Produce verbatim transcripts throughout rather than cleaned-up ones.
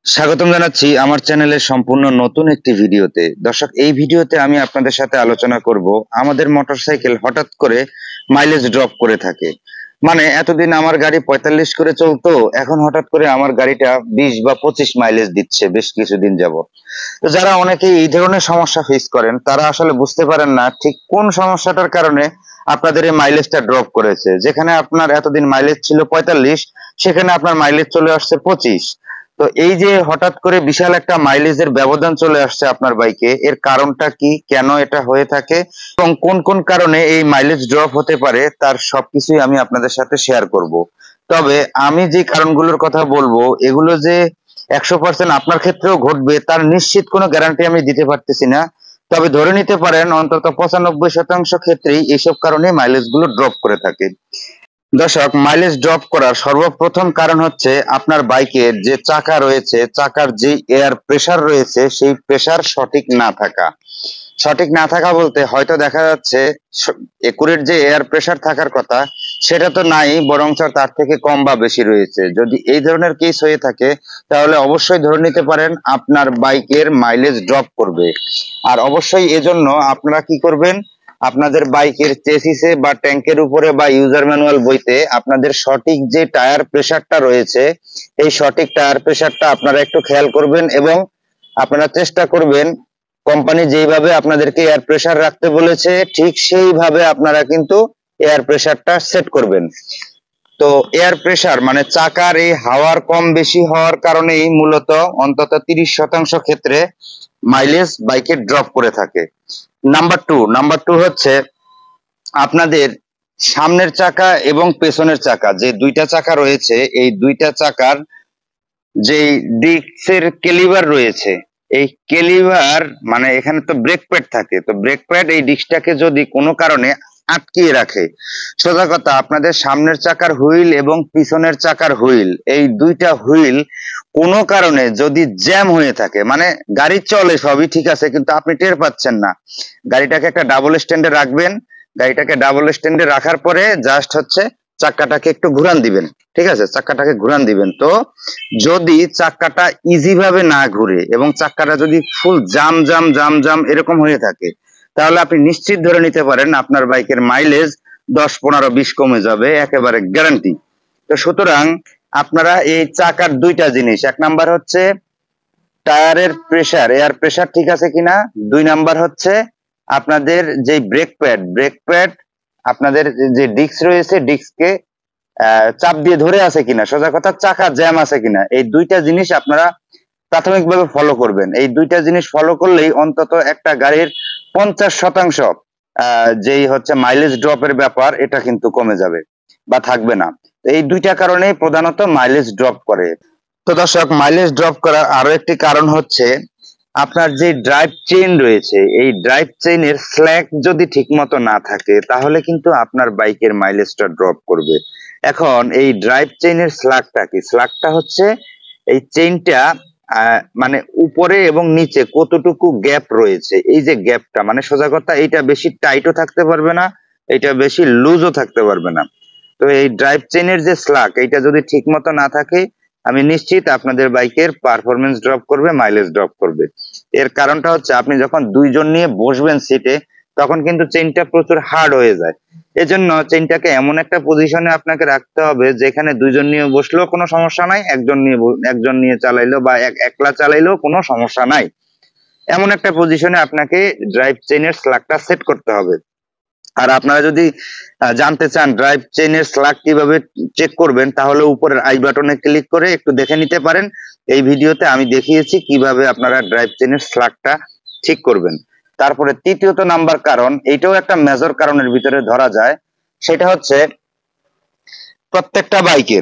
স্বাগতম জানাচ্ছি আমার চ্যানেলের সম্পূর্ণ নতুন একটি ভিডিওতে। দর্শক, এই ভিডিওতে আমি আপনাদের সাথে আলোচনা করব আমাদের মোটরসাইকেল হঠাৎ করে মাইলেজ ড্রপ করে থাকে। মানে এতদিন আমার গাড়ি পঁয়তাল্লিশ করে চলতো, এখন হঠাৎ করে আমার গাড়িটা বিশ বা পঁচিশ মাইলেজ দিচ্ছে বেশ কিছুদিন যাবত। তো যারা অনেকেই এই ধরনের সমস্যা ফেস করেন তারা আসলে বুঝতে পারেন না ঠিক কোন সমস্যাটার কারণে আপনাদের এই মাইলেজটা ড্রপ করেছে। যেখানে আপনার এতদিন মাইলেজ ছিল পঁয়তাল্লিশ, সেখানে আপনার মাইলেজ চলে আসছে পঁচিশ। তো এই যে হঠাৎ করে বিশাল একটা মাইলেজের ব্যবধান চলে আসছে আপনার বাইকে, এর কারণটা কি, কেন এটা হয়ে থাকে এবং কোন কোন কারণে এই মাইলেজ ড্রপ হতে পারে তার সবকিছুই আমি আপনাদের সাথে শেয়ার করব। তবে আমি যে কারণগুলোর কথা বলবো এগুলো যে একশো পার্সেন্ট আপনার ক্ষেত্রেও ঘটবে তার নিশ্চিত কোনো গ্যারান্টি আমি দিতে পারতেছি না। তবে ধরে নিতে পারেন অন্তত পঁচানব্বই শতাংশ ক্ষেত্রেই এইসব কারণে মাইলেজ গুলো ড্রপ করে থাকে। দর্শক, মাইলেজ ড্রপ করার সর্বপ্রথম কারণ হচ্ছে আপনার বাইকের যে চাকা রয়েছে, চাকার যে এয়ার প্রেসার রয়েছে সেই প্রেসার সঠিক না থাকা। সঠিক না থাকা বলতে হয়তো দেখা যাচ্ছে একুরেট যে এয়ার প্রেসার থাকার কথা সেটা তো নাই, বরং তার থেকে কম বা বেশি রয়েছে। যদি এই ধরনের কেস হয়ে থাকে তাহলে অবশ্যই ধরে নিতে পারেন আপনার বাইকের মাইলেজ ড্রপ করবে। আর অবশ্যই এজন্য আপনারা কি করবেন, আপনাদের বাইকের চেসিসে বা ট্যাঙ্কের উপরে বা ইউজার ম্যানুয়াল বইতে আপনাদের সঠিক যে টায়ার প্রেসারটা রয়েছে এই সঠিক টায়ার প্রেসারটা আপনারা একটু খেয়াল করবেন এবং আপনারা চেষ্টা করবেন কোম্পানি যেইভাবে আপনাদেরকে এয়ার প্রেসার রাখতে বলেছে ঠিক সেইভাবে আপনারা কিন্তু এয়ার প্রেসারটা সেট করবেন। তো এয়ার প্রেসার মানে চাকার এই হাওয়ার কম বেশি হওয়ার কারণেই মূলত অন্তত তিরিশ শতাংশ ক্ষেত্রে মাইলেজ বাইকে ড্রপ করে থাকে। নাম্বার টু নাম্বার টু হচ্ছে আপনাদের সামনের চাকা এবং পেছনের চাকা, যে দুইটা চাকা রয়েছে এই দুইটা চাকার যে ডিস্কের কেলিভার রয়েছে, এই কেলিভার মানে এখানে তো ব্রেক প্যাড থাকে, তো ব্রেক প্যাড এই ডিস্কটাকে যদি কোনো কারণে আটকিয়ে রাখে, সোজা কথা আপনাদের সামনের চাকার হুইল এবং পিছনের চাকার হুইল এই দুইটা হুইল কোনো কারণে যদি জ্যাম হয়ে থাকে, মানে গাড়ি চলে সবই ঠিক আছে কিন্তু আপনি টের পাচ্ছেন না, গাড়িটাকে একটা ডাবল স্ট্যান্ডে রাখবেন। গাড়িটাকে ডাবল স্ট্যান্ডে রাখার পরে জাস্ট হচ্ছে চাকাটাকে একটু ঘুরান দিবেন, ঠিক আছে, চাকাটাকে ঘুরান দিবেন। তো যদি চাকাটা ইজি ভাবে না ঘুরে এবং চাকাটা যদি ফুল জাম জাম জাম জাম এরকম হয়ে থাকে তাহলে আপনি নিশ্চিত ধরে নিতে পারেন আপনার বাইকের মাইলেজ দশ পনেরো বিশ কমে যাবে, একেবারে গ্যারান্টি। তো সুতরাং আপনারা এই চাকার দুইটা জিনিস, এক নাম্বার হচ্ছে টায়ারের প্রেসার, এয়ার প্রেসার ঠিক আছে কিনা, দুই নাম্বার হচ্ছে আপনাদের যে ব্রেক প্যাড, ব্রেক প্যাড আপনাদের যে ডিস্ক রয়েছে ডিস্ককে চাপ দিয়ে ধরে আছে কিনা, সোজা কথা চাকা জ্যাম আছে কিনা, এই দুইটা জিনিস আপনারা প্রাথমিকভাবে ফলো করবেন। এই দুইটা জিনিস ফলো করলেই অন্তত একটা গাড়ির পঞ্চাশ শতাংশ যেই হচ্ছে মাইলেজ ড্রপের ব্যাপার এটা কিন্তু কমে যাবে বা থাকবে না। এই দুইটা কারণেই প্রধানত মাইলেজ ড্রপ করে। তো দর্শক, মাইলেজ ড্রপ করার আরো একটি কারণ হচ্ছে আপনার যে ড্রাইভ চেইন রয়েছে এই ড্রাইভ চেইনের স্ল্যাক যদি ঠিকমতো না থাকে তাহলে কিন্তু আপনার বাইকের মাইলেজটা ড্রপ করবে। এখন এই ড্রাইভ চেইনের স্ল্যাকটা কি, স্ল্যাকটা হচ্ছে এই চেইনটা মানে উপরে এবং নিচে কতটুকু গ্যাপ রয়েছে, এই যে গ্যাপটা মানে সোজা কথা এইটা বেশি টাইটও থাকতে পারবে না, এটা বেশি লুজও থাকতে পারবে না। তো এই ড্রাইভ চেইনের যে স্ল্যাক এইটা যদি ঠিক মতো না থাকে আমি নিশ্চিত আপনাদের বাইকের পারফরমেন্স ড্রপ করবে, মাইলেজ ড্রপ করবে। এর কারণটা হচ্ছে আপনি যখন দুইজন নিয়ে বসবেন সিটে তখন কিন্তু চেইনটা প্রচুর হার্ড হয়ে যায়। এজন্য চেইনটাকে এমন একটা পজিশনে আপনাকে রাখতে হবে যেখানে দুইজন নিয়ে বসলেও কোনো সমস্যা নাই, একজন নিয়ে একজন নিয়ে চালাইলেও বা একলা চালাইলেও কোনো সমস্যা নাই, এমন একটা পজিশনে আপনাকে ড্রাইভ চেইনের স্ল্যাকটা সেট করতে হবে। আর আপনারা যদি জানতে চান ড্রাইভ চেইনের স্ল্যাক কিভাবে চেক করবেন তাহলে উপরের আই বাটনে ক্লিক করে একটু দেখে নিতে পারেন। এই ভিডিওতে আমি দেখিয়েছি কিভাবে আপনারা ড্রাইভ চেইনের স্ল্যাকটা ঠিক করবেন। তারপরে তৃতীয়ত নাম্বার কারণ, এইটাও একটা মেজর কারণের ভিতরে ধরা যায়, সেটা হচ্ছে প্রত্যেকটা বাইকের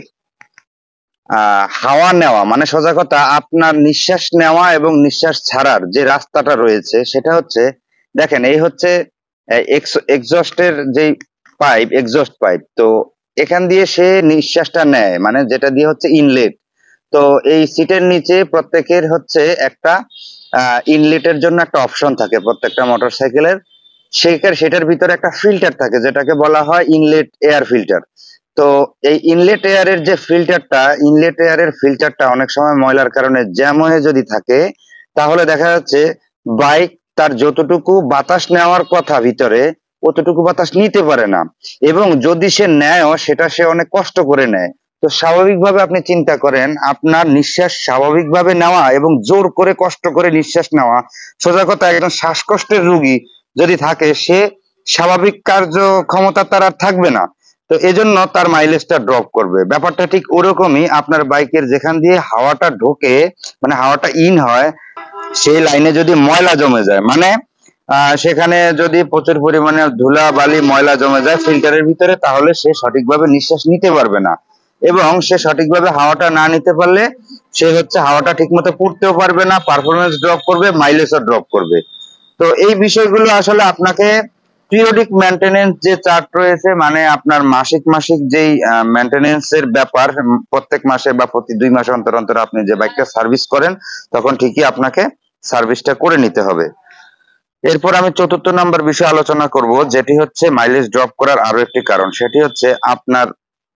আহ হাওয়া নেওয়া, মানে সোজা কথা আপনার নিঃশ্বাস নেওয়া এবং নিঃশ্বাস ছাড়ার যে রাস্তাটা রয়েছে সেটা হচ্ছে, দেখেন এই হচ্ছে এক্সস্টের যে পাইপ, এক্সস্ট পাইপ, তো এখান দিয়ে সে নিঃশ্বাসটা নেয় মানে যেটা দিয়ে হচ্ছে ইনলেট। তো এই সিটের নিচে প্রত্যেকের হচ্ছে একটা ইনলেটের জন্য একটা অপশন থাকে প্রত্যেকটা মোটরসাইকেলের, সেটার সেটার ভিতরে একটা ফিল্টার থাকে যেটাকে বলা হয় ইনলেট এয়ার ফিল্টার। তো এই ইনলেট এয়ারের যে ফিল্টারটা, ইনলেট এয়ারের ফিল্টারটা অনেক সময় ময়লার কারণে জ্যাম হয়ে যদি থাকে, তাহলে দেখা যাচ্ছে বাইক তার যতটুকু বাতাস নেওয়ার কথা ভিতরে অতটুকু বাতাস নিতে পারে না, এবং যদি সে নেয়ও সেটা সে অনেক কষ্ট করে নেয়। তো স্বাভাবিকভাবে আপনি চিন্তা করেন, আপনার নিঃশ্বাস স্বাভাবিকভাবে নেওয়া এবং জোর করে কষ্ট করে নিঃশ্বাস নেওয়া, সোজা কথা একজন শ্বাসকষ্টের রোগী যদি থাকে, সে স্বাভাবিক কার্যক্ষমতা তার আর থাকবে না। তো এজন্য তার মাইলেজটা ড্রপ করবে। ব্যাপারটা ঠিক ওরকমই, আপনার বাইকের যেখান দিয়ে হাওয়াটা ঢোকে, মানে হাওয়াটা ইন হয়, সেই লাইনে যদি ময়লা জমে যায়, মানে আহ সেখানে যদি প্রচুর পরিমাণে ধুলা বালি ময়লা জমে যায় ফিল্টারের ভিতরে, তাহলে সে সঠিকভাবে নিঃশ্বাস নিতে পারবে না, এবং সে সঠিকভাবে হাওয়াটা না নিতে পারলে সে হচ্ছে হাওয়াটা ঠিকমতো পড়তেও পারবে না, পারফরমেন্স ড্রপ করবে, মাইলেজও ড্রপ করবে। তো এই বিষয়গুলো আসলে আপনাকে পিরিয়ডিক মেইনটেনেন্স যে চার্ট রয়েছে, মানে আপনার মাসিক মাসিক যেই মেইনটেনেন্স এর ব্যাপার, প্রত্যেক মাসে বা প্রতি দুই মাস অন্তর অন্তর আপনি যে বাইকটা সার্ভিস করেন, তখন ঠিকই আপনাকে সার্ভিসটা করে নিতে হবে। এরপর আমি চতুর্থ নাম্বার বিষয়ে আলোচনা করব, যেটি হচ্ছে মাইলেজ ড্রপ করার আরো একটি কারণ, সেটি হচ্ছে আপনার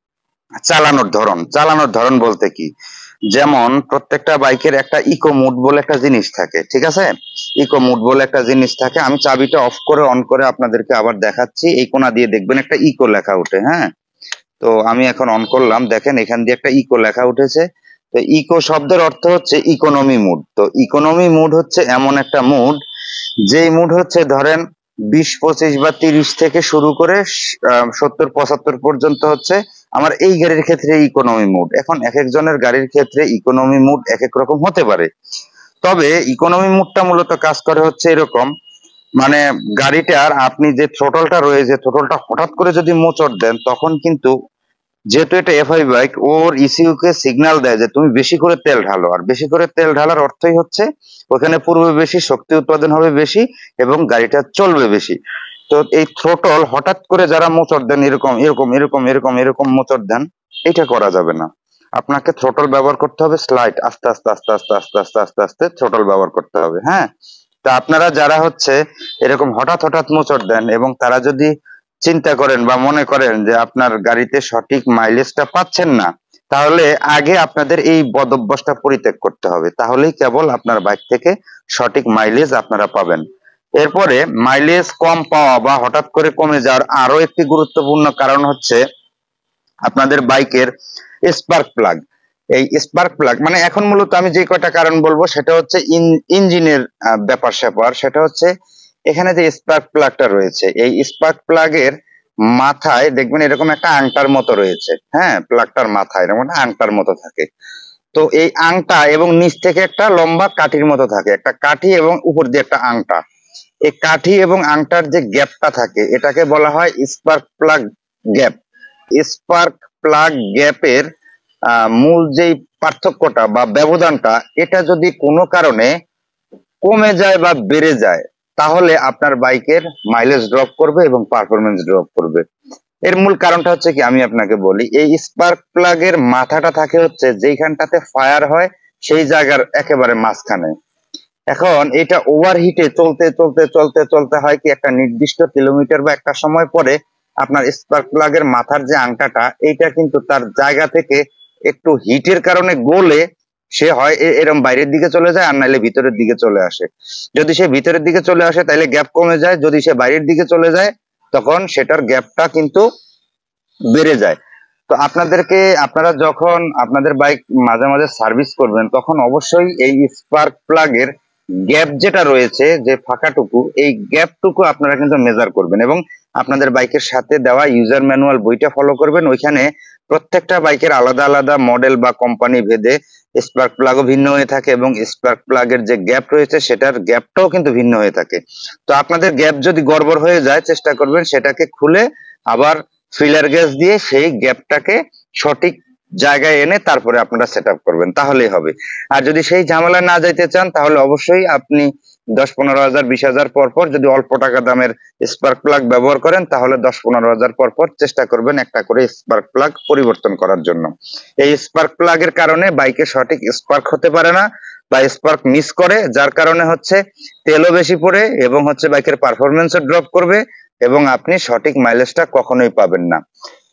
চালানোর ধরন। চালানোর ধরন বলতে কি, যেমন প্রত্যেকটা বাইকের একটা ইকো মুড বলে একটা জিনিস থাকে, ঠিক আছে? ইকো মুড বলে একটা জিনিস থাকে। আমি চাবিটা অফ করে অন করে আপনাদেরকে আবার দেখাচ্ছি। এই কোণা দিয়ে দেখবেন একটা ইকো লেখা ওঠে, হ্যাঁ? তো আমি এখন অন করলাম, দেখেন এখান দিয়ে একটা ইকো লেখা উঠেছে। তো ইকো শব্দের অর্থ হচ্ছে ইকোনমি মুড। তো ইকোনমি মুড হচ্ছে এমন একটা মুড, যেই মুড হচ্ছে ধরেন বিশ পঁচিশ বা তিরিশ থেকে শুরু করে সত্তর পঁচাত্তর পর্যন্ত হচ্ছে আমার এই গাড়ির ক্ষেত্রে ইকোনমি মুড। এখন এক একজনের গাড়ির ক্ষেত্রে ইকোনমি মুড এক এক রকম হতে পারে, তবে ইকোনমি মুডটা মূলত কাজ করে হচ্ছে এরকম, মানে গাড়িটার আপনি যে থ্রোটলটা রয়েছে, থ্রোটলটা হঠাৎ করে যদি মোচড় দেন, তখন কিন্তু যেহেতু এটা এফআই বাইক, ওর ইসিইউ কে সিগন্যাল দেয় যে তুমি বেশি করে তেল ঢালো। আর বেশি করে তেল ঢালার অর্থই হচ্ছে ওখানে পূর্বে বেশি শক্তি উৎপাদন হবে বেশি, এবং গাড়িটা চলবে বেশি। তো এই থ্রোটল হঠাৎ করে যারা মোচড় দেন, এরকম এরকম এরকম এরকম এরকম মোচড় দেন, এটা করা যাবে না। আপনাকে থ্রোটল ব্যবহার করতে হবে স্লাইড, আস্তে আস্তে আস্তে আস্তে আস্তে আস্তে আস্তে আস্তে থ্রোটল ব্যবহার করতে হবে, হ্যাঁ? তা আপনারা যারা হচ্ছে এরকম হঠাৎ হঠাৎ মোচড় দেন, এবং তারা যদি চিন্তা করেন বা মনে করেন যে আপনার গাড়িতে সঠিক মাইলেজটা পাচ্ছেন না, তাহলে আগে আপনাদের এই বদভ্যাসটা পরিত্যাগ করতে হবে, তাহলেই কেবল আপনার বাইক থেকে সঠিক মাইলেজ আপনারা পাবেন। এরপরে মাইলেজ কম পাওয়া বা হঠাৎ করে কমে যাওয়ার আরো একটি গুরুত্বপূর্ণ কারণ হচ্ছে আপনাদের বাইকের স্পার্ক প্লাগ। এই স্পার্ক প্লাগ মানে এখন মূলত আমি যে কয়টা কারণ বলবো সেটা হচ্ছে ইঞ্জিনের ব্যাপার স্যাপার। সেটা হচ্ছে এখানে যে স্পার্ক প্লাগটা রয়েছে, এই স্পার্ক প্লাগের মাথায় দেখবেন এরকম একটা আংটার মতো রয়েছে, হ্যাঁ? প্লাগটার মাথায় এরকম একটা আংটার মতো থাকে। তো এই আংটা এবং নিচ থেকে একটা লম্বা কাঠির মতো থাকে, একটা কাঠি এবং উপর দিয়ে একটা আংটা। এই কাঠি এবং আংটার যে গ্যাপটা থাকে, এটাকে বলা হয় spark plug gap. Spark plug গ্যাপের মূল যেই পার্থক্যটা বা ব্যবধানটা, এটা যদি কোনো কারণে কমে যায় বা বেড়ে যায়, তাহলে আপনার বাইকের মাইলেজ ড্রপ করবে এবং পারফরমেন্স ড্রপ করবে। এর মূল কারণটা হচ্ছে কি, আমি আপনাকে বলি। এই স্পার্ক প্লাগের মাথাটা থাকে হচ্ছে যেইখানটাতে ফায়ার হয়, সেই জায়গার একেবারে মাঝখানে। এখন এটা ওভারহিটে চলতে চলতে চলতে চলতে হয় কি, একটা নির্দিষ্ট কিলোমিটার বা একটা সময় পরে আপনার স্পার্ক প্লাগের মাথার যে আংটাটা, এইটা কিন্তু তার জায়গা থেকে একটু হিটের কারণে গলে সে হয় এরকম বাইরের দিকে চলে যায়, আর নাইলে ভিতরের দিকে চলে আসে। যদি সে ভিতরের দিকে চলে আসে তাহলে গ্যাপ কমে যায়, যদি সে বাইরের দিকে চলে যায় তখন সেটার গ্যাপটা কিন্তু বেড়ে যায়। তো আপনাদেরকে, আপনারা যখন আপনাদের বাইক মাঝে মাঝে সার্ভিস করবেন, তখন অবশ্যই এই স্পার্ক প্লাগের গ্যাপ যেটা রয়েছে, যে ফাঁকাটুকু, এই গ্যাপটুকু আপনারা কিন্তু মেজার করবেন, এবং আপনাদের বাইকের সাথে দেওয়া ইউজার ম্যানুয়াল বইটা ফলো করবেন। ওইখানে প্রত্যেকটা বাইকের আলাদা আলাদা মডেল বা কোম্পানি ভেদে স্পার্ক প্লাগও ভিন্ন হয়ে থাকে, এবং স্পার্ক প্লাগের যে গ্যাপ রয়েছে সেটার গ্যাপটাও কিন্তু ভিন্ন হয়ে থাকে। তো আপনাদের গ্যাপ যদি গড়বড় হয়ে যায়, চেষ্টা করবেন সেটাকে খুলে আবার ফিলার গ্যাস দিয়ে সেই গ্যাপটাকে সঠিক জায়গায় এনে তারপরে আপনারা সেট আপ করবেন, তাহলেই হবে। আর যদি সেই ঝামেলা না যাইতে চান, তাহলে অবশ্যই আপনি দশ পনেরো হাজার বিশ হাজার পর পর যদি অল্প টাকা দামের স্পার্ক প্লাগ ব্যবহার করেন, তাহলে দশ পনেরো হাজার পর পর চেষ্টা করবেন একটা করে স্পার্ক প্লাগ পরিবর্তন করার জন্য। এই স্পার্ক প্লাগের কারণে বাইকে সঠিক স্পার্ক হতে পারে না বা স্পার্ক মিস করে, যার কারণে হচ্ছে তেলও বেশি পড়ে এবং হচ্ছে বাইকের পারফরমেন্সও ড্রপ করবে, এবং আপনি সঠিক মাইলেজটা কখনোই পাবেন না।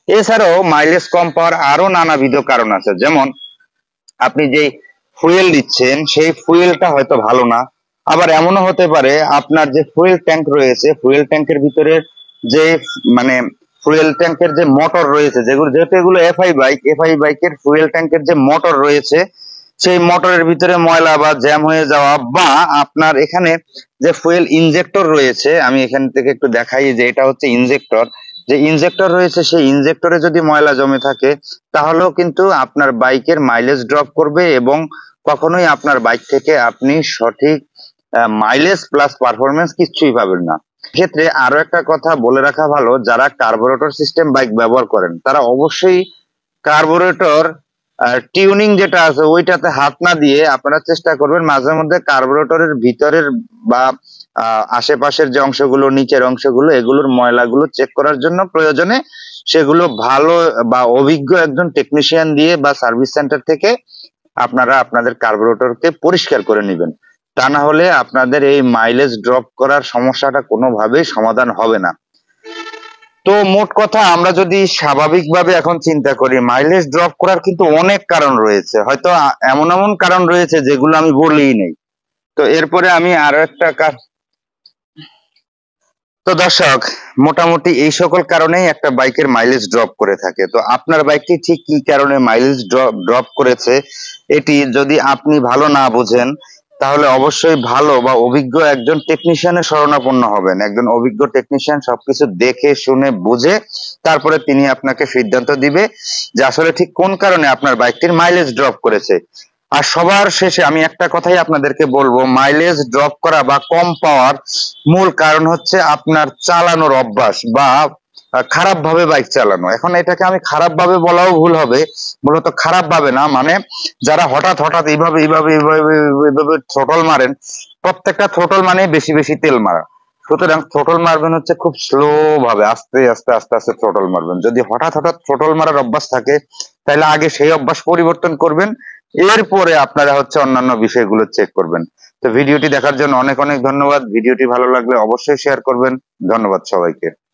এছাড়াও মাইলেজ কম পাওয়ার আরো নানাবিধ কারণ আছে, যেমন আপনি যে ফুয়েল দিচ্ছেন সেই ফুয়েলটা হয়তো ভালো না, আবার এমনও হতে পারে আপনার যে ফুয়েল ট্যাঙ্ক রয়েছে ফুয়েল ট্যাঙ্কের ভিতরে যে মানে ফুয়েল ট্যাঙ্কের যে মোটর রয়েছে, যেগুলো যেহেতু এগুলো এফআই বাইক, এফআই বাইকের ফুয়েল ট্যাঙ্কের যে মোটর রয়েছে সেই মোটরের ভিতরে ময়লা বা জ্যাম হয়ে যাওয়া, বা আপনার এখানে যে ফুয়েল ইনজেক্টর রয়েছে, আমি এখান থেকে একটু দেখাই যে এটা হচ্ছে ইনজেক্টর, যে ইনজেক্টর রয়েছে সেই ইনজেক্টরে যদি ময়লা জমে থাকে তাহলেও কিন্তু আপনার বাইকের মাইলেজ ড্রপ করবে এবং কখনোই আপনার বাইক থেকে আপনি সঠিক মাইলেজ প্লাস পারফরমেন্স কিছুই পাবেন না। ক্ষেত্রে আরো একটা কথা বলে রাখা ভালো, যারা কার্বোরেটর সিস্টেম বাইক ব্যবহার করেন তারা অবশ্যই কার্বোরেটর টিউনিং যেটা আছে ওইটাতে হাত না দিয়ে আপনারা চেষ্টা করবেন মাঝে মধ্যে কার্বোরেটরের ভিতরের বা আশেপাশের যে অংশগুলো, নিচের অংশগুলো, এগুলোর ময়লাগুলো চেক করার জন্য প্রয়োজনে সেগুলো ভালো বা অভিজ্ঞ একজন টেকনিশিয়ান দিয়ে বা সার্ভিস সেন্টার থেকে আপনারা আপনাদের কার্বোরেটরকে পরিষ্কার করে নেবেন। তা না হলে আপনাদের এই মাইলেজ ড্রপ করার সমস্যাটা কোনোভাবেই সমাধান হবে না। তো মোট কথা আমরা যদি স্বাভাবিকভাবে এখন চিন্তা করি, মাইলেজ ড্রপ করার কিন্তু অনেক কারণ রয়েছে, হয়তো এমন এমন কারণ রয়েছে যেগুলো আমি বলেই নেই। তো এরপরে আমি আরো একটা তো দর্শক, মোটামুটি এই সকল কারণেই একটা বাইকের মাইলেজ ড্রপ করে থাকে। তো আপনার বাইকটি ঠিক কি কারণে মাইলেজ ড্রপ করেছে এটি যদি আপনি ভালো না বুঝেন তাহলে অবশ্যই ভালো বা অভিজ্ঞ একজন টেকনিশিয়ানের শরণাপন্ন হবেন। একজন অভিজ্ঞ টেকনিশিয়ান সবকিছু দেখে শুনে বুঝে তারপরে তিনি আপনাকে সিদ্ধান্ত দিবে যে আসলে ঠিক কোন কারণে আপনার বাইকটির মাইলেজ ড্রপ করেছে। আর সবার শেষে আমি একটা কথাই আপনাদেরকে বলবো, মাইলেজ ড্রপ করা বা কম পাওয়ার মূল কারণ হচ্ছে আপনার চালানোর অভ্যাস বা খারাপ ভাবে বাইক চালানো। এখন এটাকে আমি খারাপ ভাবে বলাও ভুল হবে, মূলত খারাপ ভাবে না, মানে যারা হঠাৎ হঠাৎ এইভাবে এইভাবে এইভাবে এইভাবে থ্রোটল মারেন, প্রত্যেকটা থ্রোটল মানে বেশি বেশি তেল মারা। সুতরাং থ্রোটল মারবেন হচ্ছে খুব স্লো ভাবে, আস্তে আস্তে আস্তে আস্তে থ্রোটল মারবেন। যদি হঠাৎ হঠাৎ থ্রোটল মারার অভ্যাস থাকে তাহলে আগে সেই অভ্যাস পরিবর্তন করবেন, এরপরে আপনারা হচ্ছে অন্যান্য বিষয়গুলো চেক করবেন। তো ভিডিওটি দেখার জন্য অনেক অনেক ধন্যবাদ। ভিডিওটি ভালো লাগলে অবশ্যই শেয়ার করবেন। ধন্যবাদ সবাইকে।